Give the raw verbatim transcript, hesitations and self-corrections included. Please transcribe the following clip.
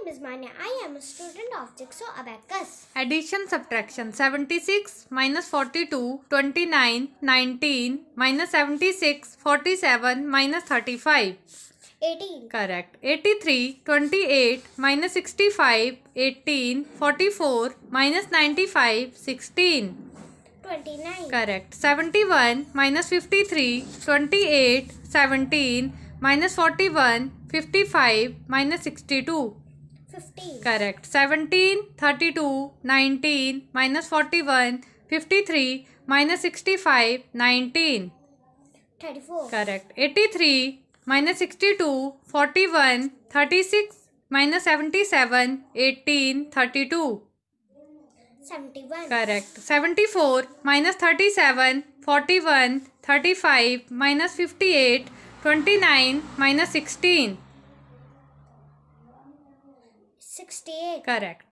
name is Manya. I am a student of Jigsaw Abacus. Addition, subtraction. seventy-six minus forty-two, twenty-nine, nineteen, minus seventy-six, forty-seven, minus thirty-five. eighteen. Correct. eighty-three, twenty-eight, minus sixty-five, eighteen, forty-four, minus ninety-five, sixteen. twenty-nine. Correct. seventy-one, minus fifty-three, twenty-eight, seventeen, minus forty-one, fifty-five, minus sixty-two. fifteen. Correct. seventeen, thirty-two, nineteen, minus forty-one, fifty-three, minus sixty-five, nineteen. thirty-four. Correct. eighty-three, minus sixty-two, forty-one, thirty-six, minus seventy-seven, eighteen, thirty-two. seventy-one. Correct. seventy-four, minus thirty-seven, forty-one, thirty-five, minus fifty-eight, twenty-nine, minus sixteen. sixty-eight. Correct.